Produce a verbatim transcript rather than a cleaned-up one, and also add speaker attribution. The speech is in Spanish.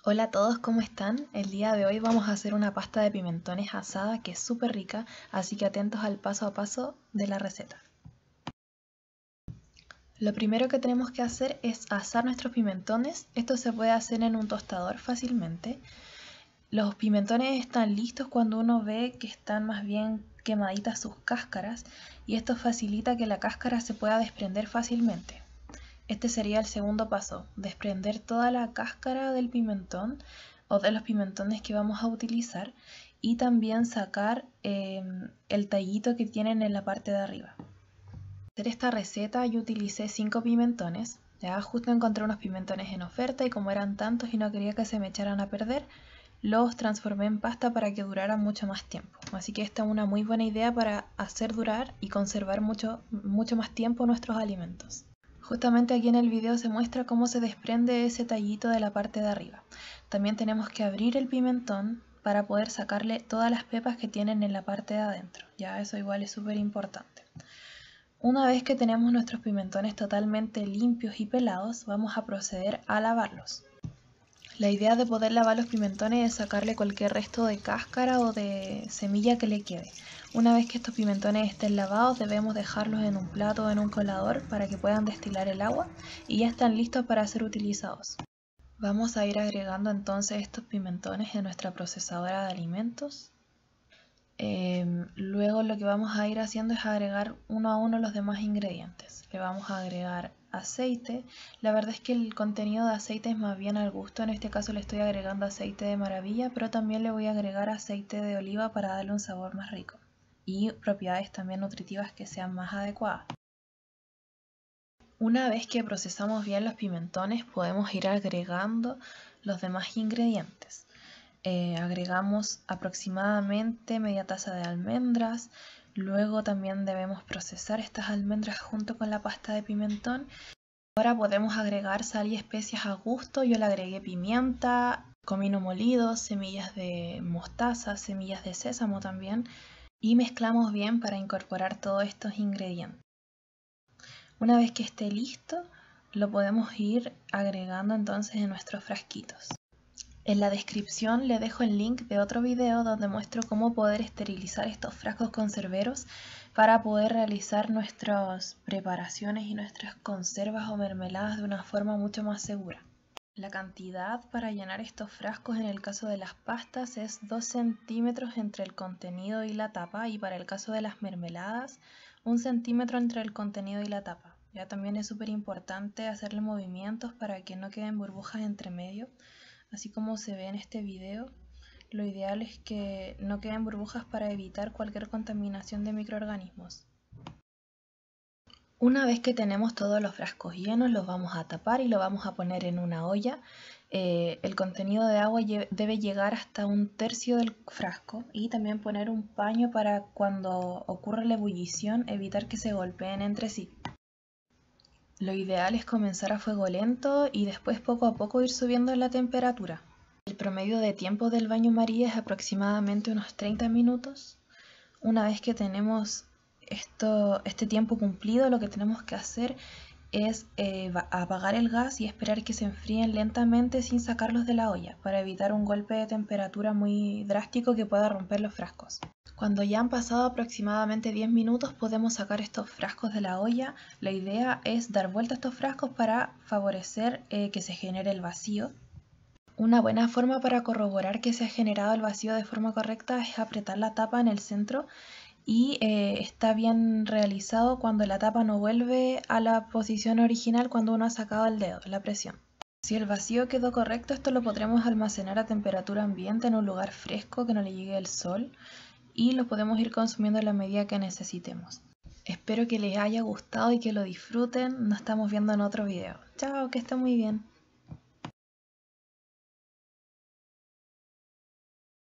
Speaker 1: Hola a todos, ¿cómo están? El día de hoy vamos a hacer una pasta de pimentones asada que es súper rica, así que atentos al paso a paso de la receta. Lo primero que tenemos que hacer es asar nuestros pimentones. Esto se puede hacer en un tostador fácilmente. Los pimentones están listos cuando uno ve que están más bien quemaditas sus cáscaras y esto facilita que la cáscara se pueda desprender fácilmente. Este sería el segundo paso, desprender toda la cáscara del pimentón o de los pimentones que vamos a utilizar y también sacar eh, el tallito que tienen en la parte de arriba. Para hacer esta receta yo utilicé cinco pimentones, ya justo encontré unos pimentones en oferta y como eran tantos y no quería que se me echaran a perder, los transformé en pasta para que duraran mucho más tiempo. Así que esta es una muy buena idea para hacer durar y conservar mucho, mucho más tiempo nuestros alimentos. Justamente aquí en el video se muestra cómo se desprende ese tallito de la parte de arriba. También tenemos que abrir el pimentón para poder sacarle todas las pepas que tienen en la parte de adentro. Ya eso igual es súper importante. Una vez que tenemos nuestros pimentones totalmente limpios y pelados, vamos a proceder a lavarlos. La idea de poder lavar los pimentones es sacarle cualquier resto de cáscara o de semilla que le quede. Una vez que estos pimentones estén lavados, debemos dejarlos en un plato o en un colador para que puedan destilar el agua y ya están listos para ser utilizados. Vamos a ir agregando entonces estos pimentones en nuestra procesadora de alimentos. Eh, luego lo que vamos a ir haciendo es agregar uno a uno los demás ingredientes. Le vamos a agregar aceite. La verdad es que el contenido de aceite es más bien al gusto. En este caso le estoy agregando aceite de maravilla, pero también le voy a agregar aceite de oliva para darle un sabor más rico y propiedades también nutritivas que sean más adecuadas. Una vez que procesamos bien los pimentones, podemos ir agregando los demás ingredientes. Eh, agregamos aproximadamente media taza de almendras, luego también debemos procesar estas almendras junto con la pasta de pimentón. Ahora podemos agregar sal y especias a gusto. Yo le agregué pimienta, comino molido, semillas de mostaza, semillas de sésamo también y mezclamos bien para incorporar todos estos ingredientes. Una vez que esté listo, lo podemos ir agregando entonces en nuestros frasquitos. En la descripción le dejo el link de otro video donde muestro cómo poder esterilizar estos frascos conserveros para poder realizar nuestras preparaciones y nuestras conservas o mermeladas de una forma mucho más segura. La cantidad para llenar estos frascos en el caso de las pastas es dos centímetros entre el contenido y la tapa, y para el caso de las mermeladas un centímetro entre el contenido y la tapa. Ya también es súper importante hacerle movimientos para que no queden burbujas entre medio. Así como se ve en este video, lo ideal es que no queden burbujas para evitar cualquier contaminación de microorganismos. Una vez que tenemos todos los frascos llenos, los vamos a tapar y lo vamos a poner en una olla. Eh, el contenido de agua debe llegar hasta un tercio del frasco y también poner un paño para cuando ocurra la ebullición evitar que se golpeen entre sí. Lo ideal es comenzar a fuego lento y después poco a poco ir subiendo la temperatura. El promedio de tiempo del baño María es aproximadamente unos treinta minutos. Una vez que tenemos esto, este tiempo cumplido, lo que tenemos que hacer es eh, apagar el gas y esperar que se enfríen lentamente sin sacarlos de la olla para evitar un golpe de temperatura muy drástico que pueda romper los frascos. Cuando ya han pasado aproximadamente diez minutos podemos sacar estos frascos de la olla. La idea es dar vuelta a estos frascos para favorecer eh, que se genere el vacío. Una buena forma para corroborar que se ha generado el vacío de forma correcta es apretar la tapa en el centro y eh, está bien realizado cuando la tapa no vuelve a la posición original cuando uno ha sacado el dedo, la presión. Si el vacío quedó correcto, esto lo podremos almacenar a temperatura ambiente en un lugar fresco que no le llegue el sol y lo podemos ir consumiendo a la medida que necesitemos. Espero que les haya gustado y que lo disfruten. Nos estamos viendo en otro video. Chao, que estén muy bien.